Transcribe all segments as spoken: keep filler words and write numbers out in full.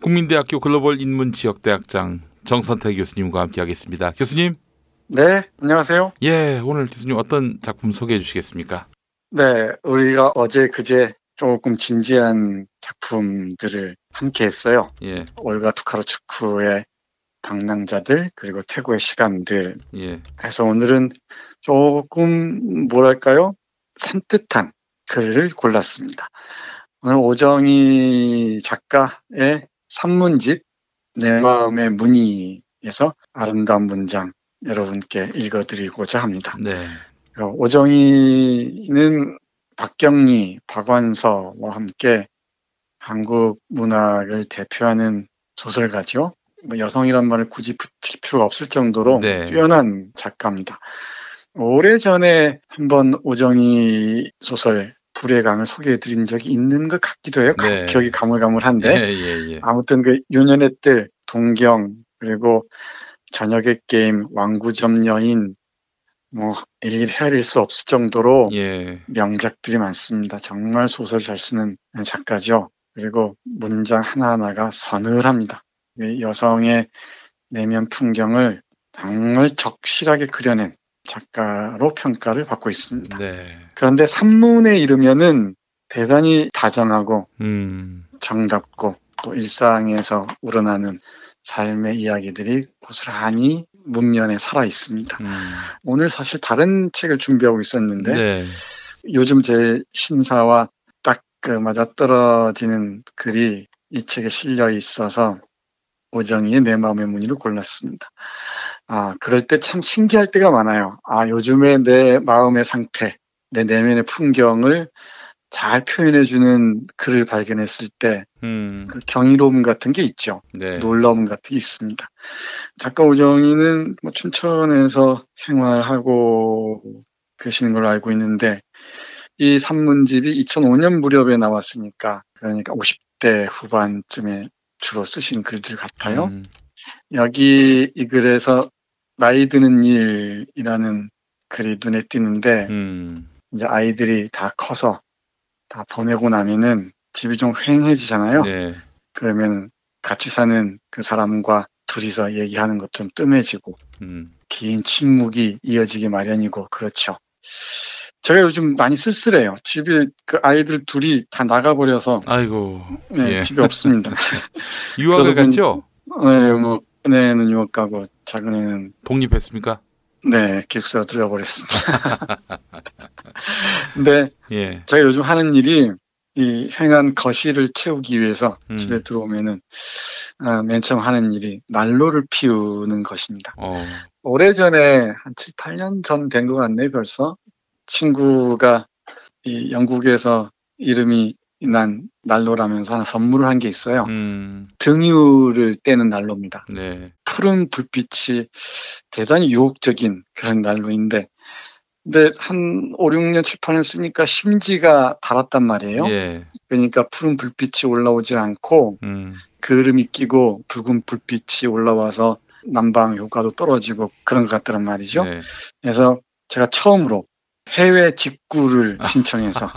국민대학교 글로벌 인문지역대학장 정선태 교수님과 함께하겠습니다. 교수님. 네, 안녕하세요. 예, 오늘 교수님 어떤 작품 소개해 주시겠습니까? 네, 우리가 어제 그제 조금 진지한 작품들을 함께 했어요. 예. 올가 투카루추크의 방랑자들 그리고 태고의 시간들 예. 해서 오늘은 조금 뭐랄까요? 산뜻한 글을 골랐습니다. 오늘 오정희 작가의 산문집 내 마음의 문의에서 아름다운 문장 여러분께 읽어드리고자 합니다. 네. 오정희는 박경리, 박완서와 함께 한국 문학을 대표하는 소설가죠. 뭐 여성이란 말을 굳이 붙일 필요가 없을 정도로 네. 뛰어난 작가입니다. 오래전에 한번 오정희 소설 불의 강을 소개해드린 적이 있는 것 같기도 해요. 네. 기억이 가물가물한데 예, 예, 예. 아무튼 그 유년의 뜰, 동경 그리고 저녁의 게임, 왕구점 여인 뭐 일일이 헤아릴 수 없을 정도로 예. 명작들이 많습니다. 정말 소설 잘 쓰는 작가죠. 그리고 문장 하나하나가 서늘합니다. 여성의 내면 풍경을 정말 적실하게 그려낸 작가로 평가를 받고 있습니다. 네. 그런데 산문에 이르면은 대단히 다정하고 음. 정답고 또 일상에서 우러나는 삶의 이야기들이 고스란히 문면에 살아 있습니다. 음. 오늘 사실 다른 책을 준비하고 있었는데 네. 요즘 제 심사와 딱 그 맞아떨어지는 글이 이 책에 실려 있어서 오정희의 내 마음의 문의를 골랐습니다. 아, 그럴 때 참 신기할 때가 많아요. 아, 요즘에 내 마음의 상태, 내 내면의 풍경을 잘 표현해주는 글을 발견했을 때, 음. 그 경이로움 같은 게 있죠. 네. 놀라움 같은 게 있습니다. 작가 오정희는 뭐 춘천에서 생활하고 계시는 걸로 알고 있는데, 이 산문집이 이천오 년 무렵에 나왔으니까, 그러니까 오십 대 후반쯤에 주로 쓰신 글들 같아요. 음. 여기 이 글에서 나이 드는 일이라는 글이 눈에 띄는데, 음. 이제 아이들이 다 커서 다 보내고 나면은 집이 좀 휑해지잖아요. 네. 그러면 같이 사는 그 사람과 둘이서 얘기하는 것 좀 뜸해지고, 음. 긴 침묵이 이어지기 마련이고, 그렇죠. 제가 요즘 많이 쓸쓸해요. 집에 그 아이들 둘이 다 나가버려서, 아이고. 네, 예. 집에 없습니다. 유학을 그러다 보니- 갔죠? 네, 뭐, 큰 애는 유학 가고, 작은 애는, 독립했습니까? 네, 기숙사로 들어가 버렸습니다. 근데 예. 제가 요즘 하는 일이 이 휑한 거실을 채우기 위해서 음. 집에 들어오면은, 아, 맨 처음 하는 일이 난로를 피우는 것입니다. 어. 오래전에 한 칠, 팔 년 전 된 것 같네, 벌써. 친구가 이 영국에서 이름이 난 난로라면서 하나 선물을 한 게 있어요. 음. 등유를 떼는 난로입니다. 네. 푸른 불빛이 대단히 유혹적인 그런 난로인데, 근데 한 오, 육 년, 칠, 팔 년 쓰니까 심지가 달았단 말이에요. 예. 그러니까 푸른 불빛이 올라오지 않고 음. 그을음이 끼고 붉은 불빛이 올라와서 난방 효과도 떨어지고 그런 것 같더란 말이죠. 네. 그래서 제가 처음으로 해외 직구를 신청해서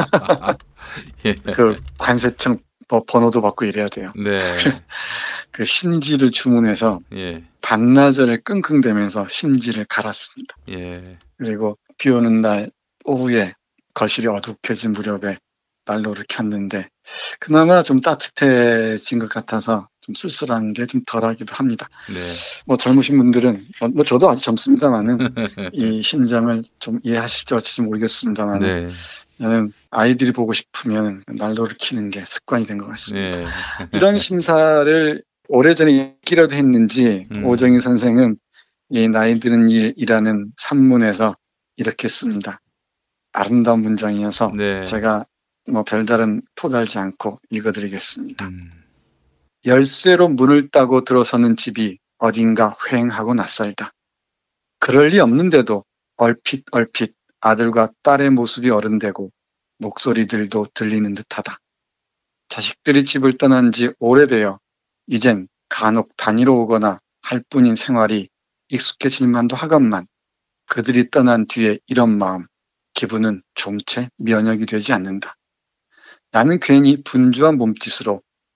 예. 그 관세청 뭐 번호도 받고 이래야 돼요. 네. 그 심지를 주문해서 예. 반나절을 끙끙대면서 심지를 갈았습니다. 예. 그리고 비 오는 날 오후에 거실이 어둑해진 무렵에 난로를 켰는데 그나마 좀 따뜻해진 것 같아서 좀 쓸쓸한 게 좀 덜하기도 합니다. 네. 뭐 젊으신 분들은 뭐, 뭐 저도 아주 젊습니다만은 이 심정을 좀 이해하실지 어찌 모르겠습니다만은 네. 저는 아이들이 보고 싶으면 난로를 켜는 게 습관이 된 것 같습니다. 네. 이런 심사를 오래전에 읽기라도 했는지 음. 오정희 선생은 이 나이 드는 일이라는 산문에서 이렇게 씁니다. 아름다운 문장이어서 네. 제가 뭐 별다른 토달지 않고 읽어드리겠습니다. 음. 열쇠로 문을 따고 들어서는 집이 어딘가 휑하고 낯설다. 그럴 리 없는데도 얼핏 얼핏 아들과 딸의 모습이 어른되고 목소리들도 들리는 듯하다. 자식들이 집을 떠난 지 오래되어 이젠 간혹 다니러 오거나 할 뿐인 생활이 익숙해질 만도 하건만 그들이 떠난 뒤에 이런 마음, 기분은 좀 채 면역이 되지 않는다. 나는 괜히 분주한 몸짓으로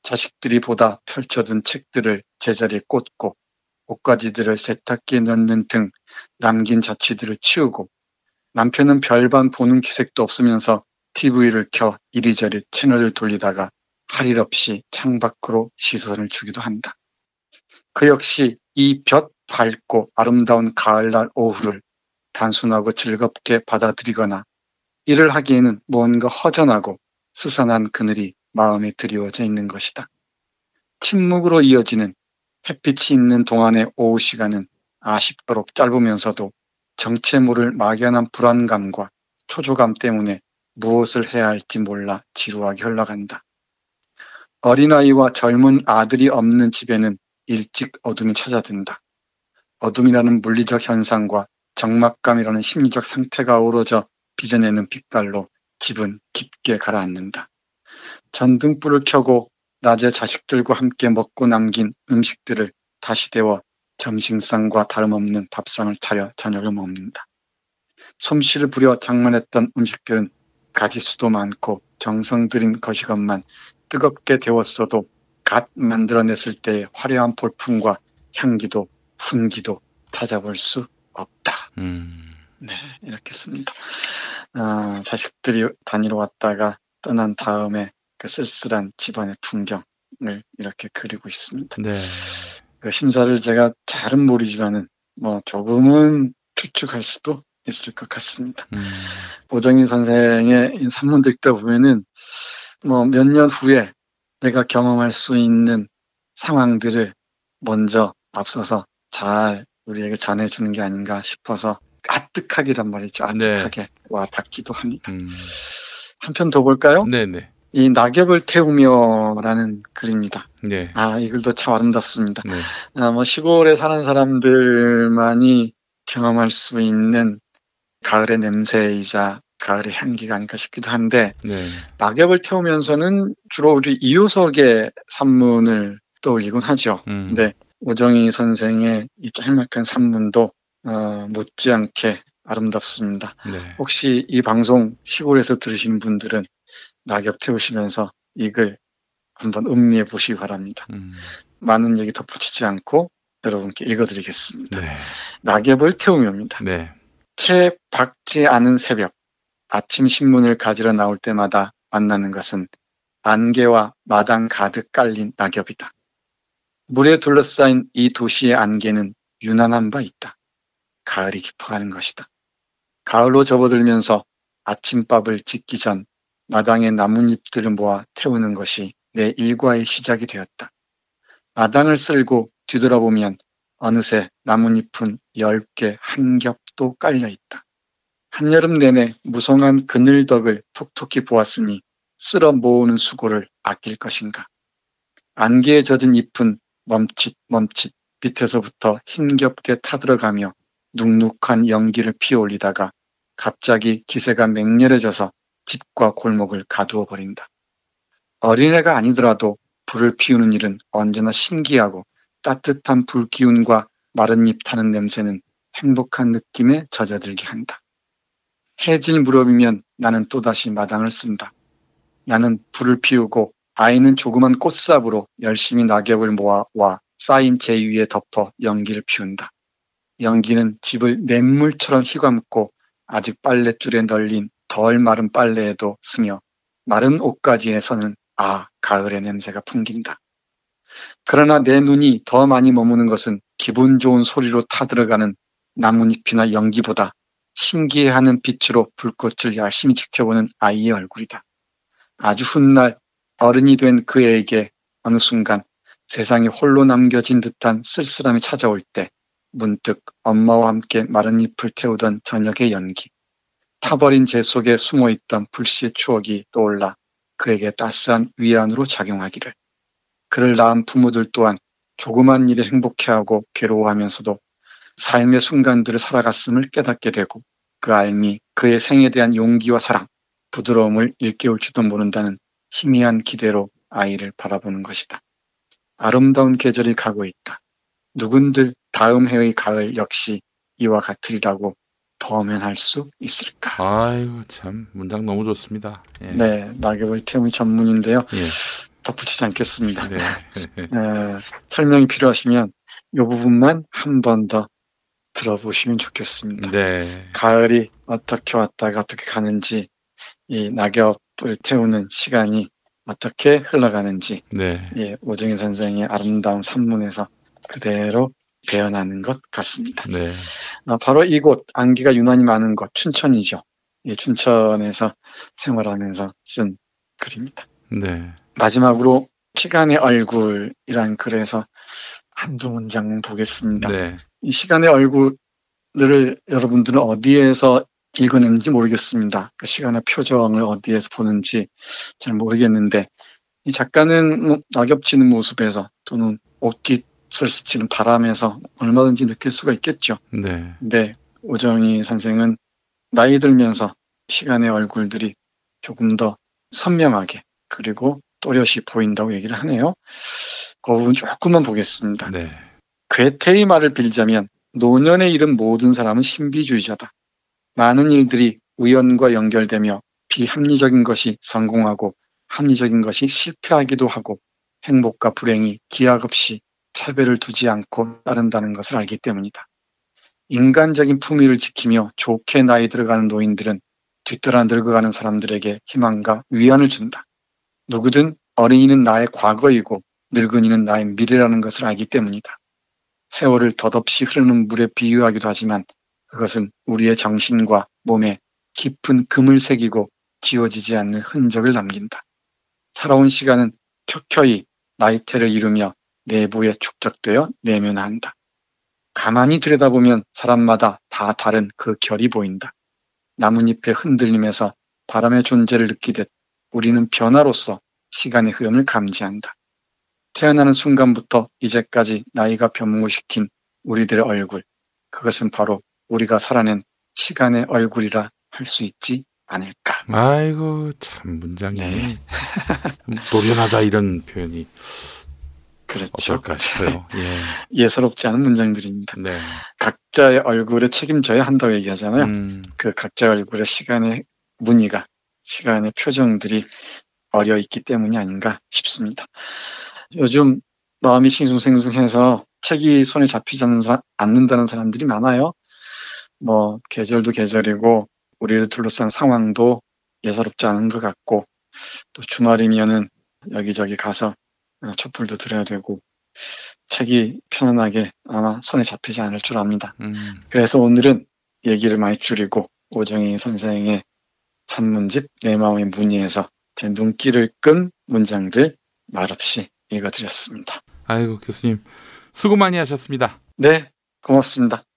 자식들이 보다 펼쳐둔 책들을 제자리에 꽂고 옷가지들을 세탁기에 넣는 등 남긴 자취들을 치우고 남편은 별반 보는 기색도 없으면서 티비를 켜 이리저리 채널을 돌리다가 할 일 없이 창밖으로 시선을 주기도 한다. 그 역시 이 볕 밝고 아름다운 가을날 오후를 단순하고 즐겁게 받아들이거나 일을 하기에는 뭔가 허전하고 스산한 그늘이 마음에 드리워져 있는 것이다. 침묵으로 이어지는 햇빛이 있는 동안의 오후 시간은 아쉽도록 짧으면서도 정체 모를 막연한 불안감과 초조감 때문에 무엇을 해야 할지 몰라 지루하게 흘러간다. 어린아이와 젊은 아들이 없는 집에는 일찍 어둠이 찾아든다. 어둠이라는 물리적 현상과 적막감이라는 심리적 상태가 어우러져 빚어내는 빛깔로 집은 깊게 가라앉는다. 전등불을 켜고 낮에 자식들과 함께 먹고 남긴 음식들을 다시 데워 점심상과 다름없는 밥상을 차려 저녁을 먹는다. 솜씨를 부려 장만했던 음식들은 가짓수도 많고 정성 들인 것이건만 뜨겁게 데웠어도 갓 만들어냈을 때의 화려한 볼품과 향기도 훈기도 찾아볼 수 없다. 음. 네, 이렇게 씁니다. 아, 자식들이 다니러 왔다가 떠난 다음에 그 쓸쓸한 집안의 풍경을 이렇게 그리고 있습니다. 네. 그 심사를 제가 잘은 모르지만은 뭐 조금은 추측할 수도 있을 것 같습니다. 음. 오정희 선생의 이 산문들 읽다 보면은 뭐 몇 년 후에 내가 경험할 수 있는 상황들을 먼저 앞서서 잘 우리에게 전해주는 게 아닌가 싶어서 아뜩하기란 말이죠. 아뜩하게 네. 와 닿기도 합니다. 음. 한 편 더 볼까요? 네네. 이 낙엽을 태우며라는 글입니다. 네. 아, 이 글도 참 아름답습니다. 네. 아, 뭐 시골에 사는 사람들만이 경험할 수 있는 가을의 냄새이자 가을의 향기가 아닐까 싶기도 한데 네. 낙엽을 태우면서는 주로 우리 이효석의 산문을 떠올리곤 하죠. 음. 근데 오정희 선생의 이 짤막한 산문도 어, 못지않게 아름답습니다. 네. 혹시 이 방송 시골에서 들으시는 분들은 낙엽 태우시면서 이 글 한번 음미해 보시기 바랍니다. 음. 많은 얘기 덧붙이지 않고 여러분께 읽어드리겠습니다. 네. 낙엽을 태우며입니다. 네. 채 밝지 않은 새벽, 아침 신문을 가지러 나올 때마다 만나는 것은 안개와 마당 가득 깔린 낙엽이다. 물에 둘러싸인 이 도시의 안개는 유난한 바 있다. 가을이 깊어가는 것이다. 가을로 접어들면서 아침밥을 짓기 전 마당의 나뭇잎들을 모아 태우는 것이 내 일과의 시작이 되었다. 마당을 쓸고 뒤돌아보면 어느새 나뭇잎은 열 개 한 겹도 깔려 있다. 한여름 내내 무성한 그늘덕을 톡톡히 보았으니 쓸어 모으는 수고를 아낄 것인가. 안개에 젖은 잎은 멈칫 멈칫 밑에서부터 힘겹게 타들어가며 눅눅한 연기를 피어올리다가 갑자기 기세가 맹렬해져서 집과 골목을 가두어 버린다. 어린애가 아니더라도 불을 피우는 일은 언제나 신기하고 따뜻한 불 기운과 마른 잎 타는 냄새는 행복한 느낌에 젖어들게 한다. 해질 무렵이면 나는 또다시 마당을 쓴다. 나는 불을 피우고 아이는 조그만 꽃삽으로 열심히 낙엽을 모아와 쌓인 재 위에 덮어 연기를 피운다. 연기는 집을 냇물처럼 휘감고 아직 빨랫줄에 널린 덜 마른 빨래에도 스며 마른 옷가지에서는 아, 가을의 냄새가 풍긴다. 그러나 내 눈이 더 많이 머무는 것은 기분 좋은 소리로 타들어가는 나뭇잎이나 연기보다 신기해하는 빛으로 불꽃을 열심히 지켜보는 아이의 얼굴이다. 아주 훗날 어른이 된 그 애에게 어느 순간 세상에 홀로 남겨진 듯한 쓸쓸함이 찾아올 때 문득 엄마와 함께 마른 잎을 태우던 저녁의 연기, 타버린 재 속에 숨어있던 불씨의 추억이 떠올라 그에게 따스한 위안으로 작용하기를. 그를 낳은 부모들 또한 조그만 일에 행복해하고 괴로워하면서도 삶의 순간들을 살아갔음을 깨닫게 되고 그 알미 그의 생에 대한 용기와 사랑, 부드러움을 일깨울지도 모른다는 희미한 기대로 아이를 바라보는 것이다. 아름다운 계절이 가고 있다. 누군들 다음 해의 가을 역시 이와 같으리라고 범행할 수 있을까? 아유 참 문장 너무 좋습니다. 예. 네, 낙엽을 태우는 전문인데요. 예. 덧붙이지 않겠습니다. 네. 에, 설명이 필요하시면 이 부분만 한 번 더 들어보시면 좋겠습니다. 네. 가을이 어떻게 왔다가 어떻게 가는지, 이 낙엽을 태우는 시간이 어떻게 흘러가는지, 네. 예, 오정희 선생의 아름다운 산문에서 그대로 배어나는 것 같습니다. 네. 아, 바로 이곳, 안개가 유난히 많은 곳, 춘천이죠. 예, 춘천에서 생활하면서 쓴 글입니다. 네. 마지막으로 시간의 얼굴이란 글에서 한두 문장 보겠습니다. 네. 이 시간의 얼굴을 여러분들은 어디에서 읽어냈는지 모르겠습니다. 그 시간의 표정을 어디에서 보는지 잘 모르겠는데, 이 작가는 뭐 낙엽 지는 모습에서 또는 옷깃을 스치는 바람에서 얼마든지 느낄 수가 있겠죠. 네. 근데 오정희 선생은 나이 들면서 시간의 얼굴들이 조금 더 선명하게 그리고 또렷이 보인다고 얘기를 하네요. 그 부분 조금만 보겠습니다. 네. 괴테의 말을 빌자면 노년에 이른 모든 사람은 신비주의자다. 많은 일들이 우연과 연결되며 비합리적인 것이 성공하고 합리적인 것이 실패하기도 하고 행복과 불행이 기약 없이 차별을 두지 않고 따른다는 것을 알기 때문이다. 인간적인 품위를 지키며 좋게 나이 들어가는 노인들은 뒤따라 늙어가는 사람들에게 희망과 위안을 준다. 누구든 어린이는 나의 과거이고 늙은이는 나의 미래라는 것을 알기 때문이다. 세월을 덧없이 흐르는 물에 비유하기도 하지만 그것은 우리의 정신과 몸에 깊은 금을 새기고 지워지지 않는 흔적을 남긴다. 살아온 시간은 켜켜이 나이테를 이루며 내부에 축적되어 내면한다. 가만히 들여다보면 사람마다 다 다른 그 결이 보인다. 나뭇잎의 흔들림에서 바람의 존재를 느끼듯 우리는 변화로서 시간의 흐름을 감지한다. 태어나는 순간부터 이제까지 나이가 변모시킨 우리들의 얼굴, 그것은 바로 우리가 살아낸 시간의 얼굴이라 할 수 있지 않을까. 아이고 참 문장이 네. 노련하다 이런 표현이 그렇죠. 어떨까 싶어요. 예. 예사롭지 않은 문장들입니다. 네. 각자의 얼굴에 책임져야 한다고 얘기하잖아요. 음. 그 각자의 얼굴에 시간의 무늬가, 시간의 표정들이 어려 있기 때문이 아닌가 싶습니다. 요즘 마음이 싱숭생숭해서 책이 손에 잡히지 않는다는 사람들이 많아요. 뭐 계절도 계절이고 우리를 둘러싼 상황도 예사롭지 않은 것 같고 또 주말이면은 여기저기 가서 촛불도 들어야 되고 책이 편안하게 아마 손에 잡히지 않을 줄 압니다. 음. 그래서 오늘은 얘기를 많이 줄이고 오정희 선생의 산문집 내 마음의 문의에서 제 눈길을 끈 문장들 말없이 읽어드렸습니다. 아이고 교수님 수고 많이 하셨습니다. 네, 고맙습니다.